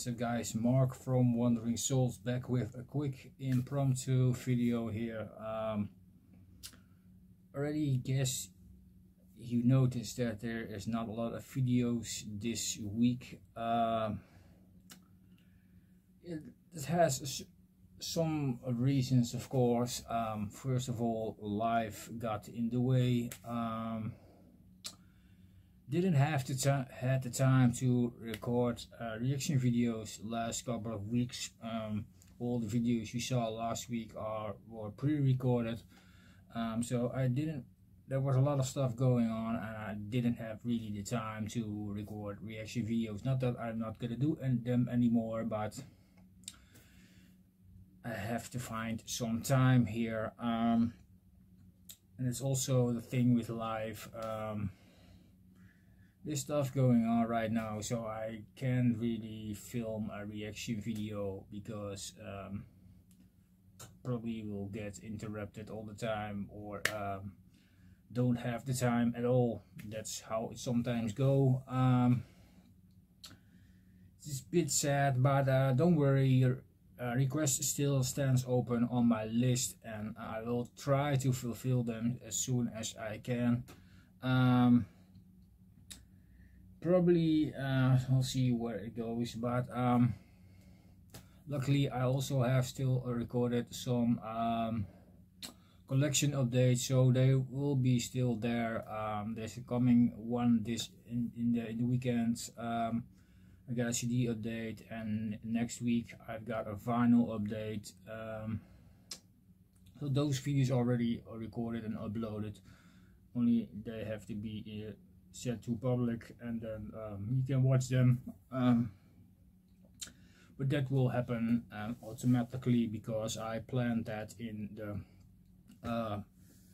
What's up guys, Mark from Wandering Souls back with a quick impromptu video here. Already guess you noticed that there is not a lot of videos this week. It has some reasons, of course. First of all, life got in the way. Didn't have the time to record reaction videos last couple of weeks. All the videos you saw last week were pre-recorded, so there was a lot of stuff going on and I didn't have really the time to record reaction videos. Not that I'm not gonna do them anymore, but I have to find some time here. And it's also the thing with life. There's stuff going on right now, so I can't really film a reaction video because probably will get interrupted all the time, or don't have the time at all. That's how it sometimes go. It's a bit sad, but don't worry, your request still stands open on my list and I will try to fulfill them as soon as I can. Probably we'll see where it goes, but luckily I also have still recorded some collection updates, so they will be still there. There's a coming one in the weekend. I got a CD update, and next week I've got a vinyl update. So those videos already are recorded and uploaded, only they have to be set to public, and then you can watch them. But that will happen automatically because I planned that in the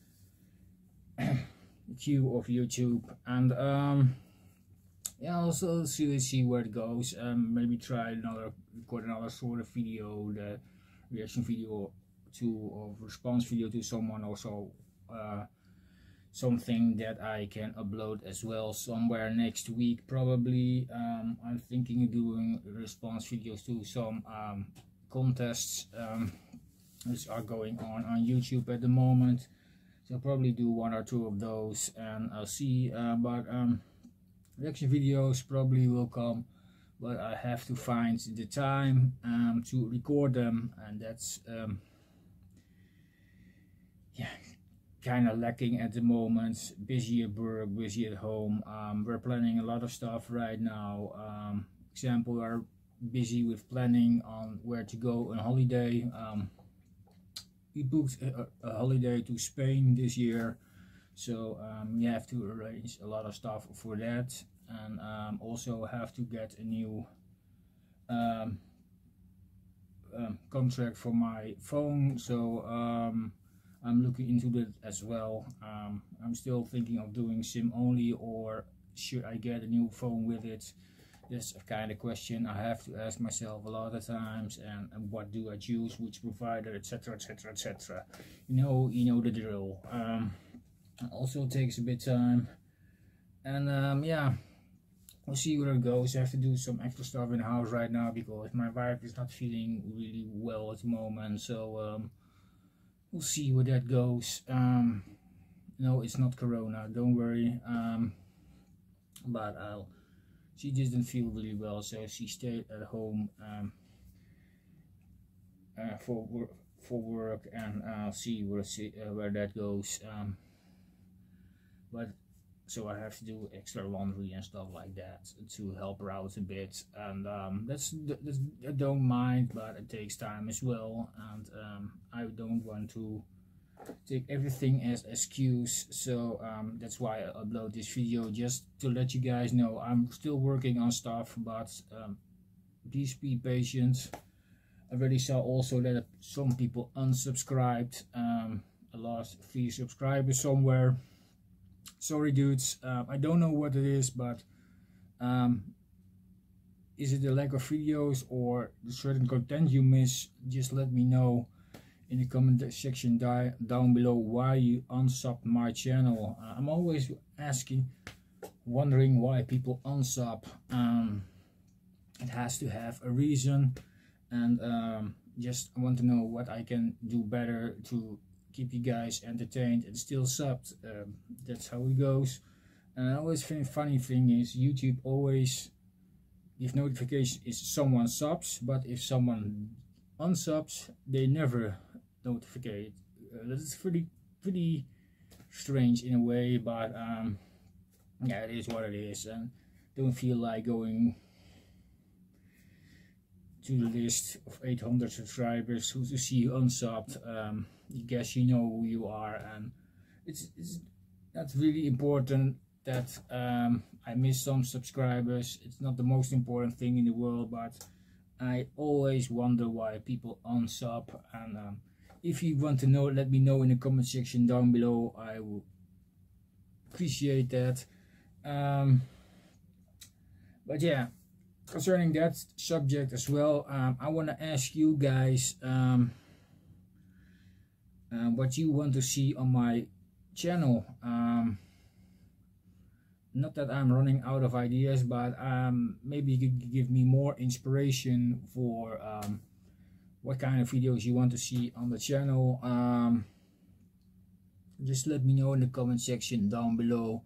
queue of YouTube. And yeah, also see where it goes. Maybe record another sort of video, the reaction video or response video to someone, also something that I can upload as well somewhere next week probably. I'm thinking of doing response videos to some contests which are going on YouTube at the moment, so I'll probably do one or two of those, and I'll see. But reaction videos probably will come, but I have to find the time to record them, and that's yeah, kind of lacking at the moment. Busy at work, busy at home. We're planning a lot of stuff right now. Example, we're busy with planning on where to go on holiday. We booked a holiday to Spain this year, so we have to arrange a lot of stuff for that, and also have to get a new contract for my phone, so I'm looking into that as well. I'm still thinking of doing SIM only, or should I get a new phone with it? That's a kind of question I have to ask myself a lot of times. And what do I choose, which provider, etc, etc, etc. You know the drill. It also takes a bit time, and yeah, we'll see where it goes. I have to do some extra stuff in the house right now because my wife is not feeling really well at the moment, so we'll see where that goes. No, it's not corona, don't worry. But she didn't feel really well, so she stayed at home for work, and I'll see where that goes. But so I have to do extra laundry and stuff like that to help her out a bit, and that's I don't mind, but it takes time as well, and I don't want to take everything as excuse. So that's why I upload this video, just to let you guys know I'm still working on stuff, but please be patient. I already saw also that some people unsubscribed. I lost 3 subscribers somewhere. Sorry dudes, I don't know what it is, but is it the lack of videos or the certain content you miss? Just let me know in the comment section down below why you unsubbed my channel. I'm always wondering why people unsub. it has to have a reason, and just want to know what I can do better to keep you guys entertained and still subbed. That's how it goes. And I always think funny thing is YouTube always give notification if someone subs, but if someone unsubs, they never notify. That's pretty strange in a way, but yeah, it is what it is, and don't feel like going to the list of 800 subscribers who to see you unsubbed. I guess you know who you are, and it's not really important that I miss some subscribers. It's not the most important thing in the world, but I always wonder why people unsub. And if you want to know, let me know in the comment section down below. I will appreciate that. But yeah, concerning that subject as well, I want to ask you guys what you want to see on my channel. Not that I'm running out of ideas, but maybe you could give me more inspiration for what kind of videos you want to see on the channel. Just let me know in the comment section down below.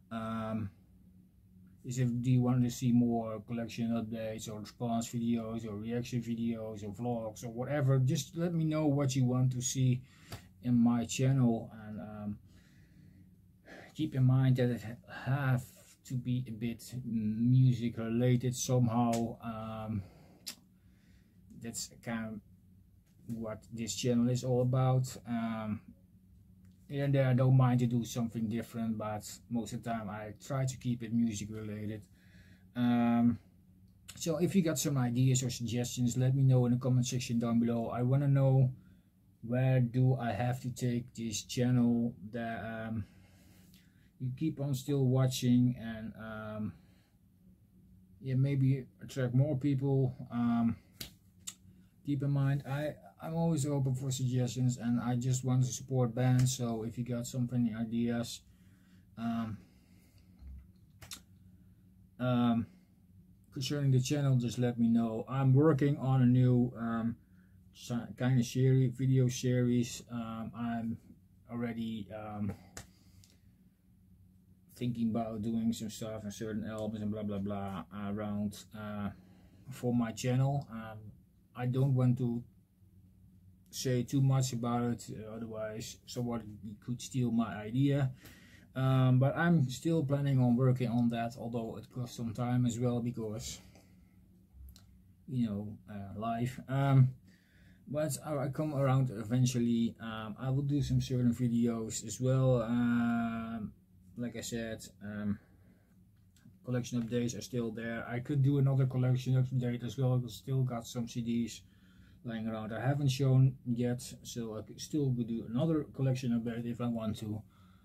Do you want to see more collection updates or response videos or reaction videos or vlogs or whatever? Just let me know what you want to see in my channel, and keep in mind that it have to be a bit music related somehow. That's kind of what this channel is all about. Here and there I don't mind to do something different, but most of the time I try to keep it music related. So if you got some ideas or suggestions, let me know in the comment section down below. I want to know, where do I have to take this channel that you keep on still watching, and yeah, maybe attract more people. Keep in mind, I'm always open for suggestions, and I just want to support bands. So if you got something, ideas, concerning the channel, just let me know. I'm working on a new kind of video series. I'm already thinking about doing some stuff on certain albums and blah blah blah around for my channel. I don't want to say too much about it, otherwise someone could steal my idea. But I'm still planning on working on that, although it costs some time as well, because you know, life. But I come around eventually. I will do some certain videos as well. Like I said, collection updates are still there. I could do another collection update as well. I've still got some CDs lying around I haven't shown yet, so I could still do another collection update if I want to.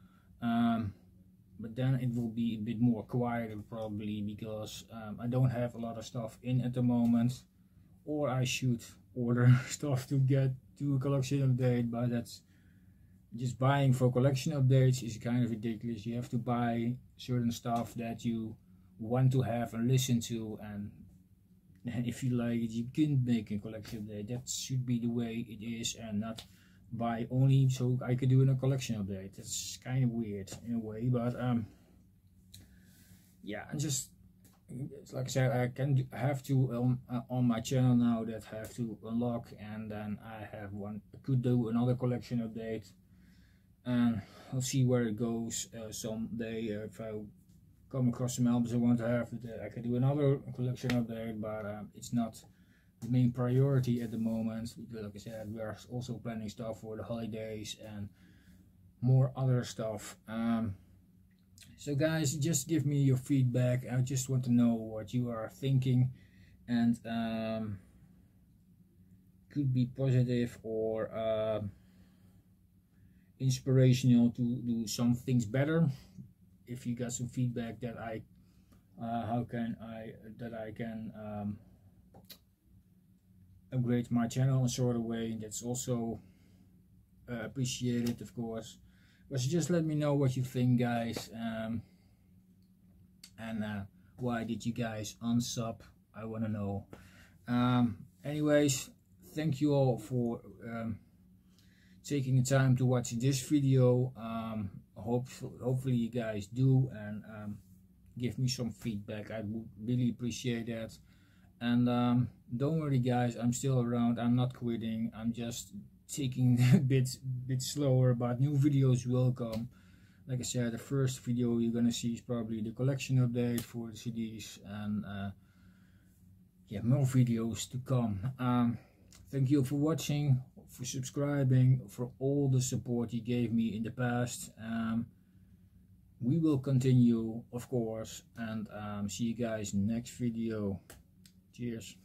But then it will be a bit more quieter probably, because I don't have a lot of stuff in at the moment, or I should order stuff to get to a collection update, but that's just buying for collection updates is kind of ridiculous. You have to buy certain stuff that you want to have and listen to, and if you like it, you can make a collection update. That should be the way it is, and not buy only so I could do in a collection update. That's kind of weird in a way, but yeah, and just like I said, I have to on my channel now that I have to unlock, and then I could do another collection update, and I'll see where it goes. Someday if I come across some albums I want to have, I can do another collection update, but it's not the main priority at the moment, because like I said, we are also planning stuff for the holidays and more other stuff. So guys, just give me your feedback. I just want to know what you are thinking, and could be positive or inspirational to do some things better. If you got some feedback that I can upgrade my channel in a sort of way, that's also appreciated, of course. But just let me know what you think, guys, and why did you guys unsub? I want to know. Anyways, thank you all for taking the time to watch this video. Hopefully you guys do, and give me some feedback. I would really appreciate that. And don't worry guys, I'm still around. I'm not quitting. I'm just taking a bit slower, but new videos will come. Like I said, the first video you're gonna see is probably the collection update for the CDs, and yeah, more videos to come. Thank you for watching, for subscribing, for all the support you gave me in the past. We will continue, of course, and see you guys next video. Cheers.